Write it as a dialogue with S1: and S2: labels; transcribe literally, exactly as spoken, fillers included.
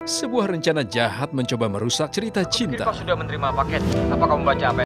S1: Sebuah rencana jahat mencoba merusak cerita
S2: Aku pikir
S1: cinta.
S2: kau sudah menerima paket. Apa kamu baca apa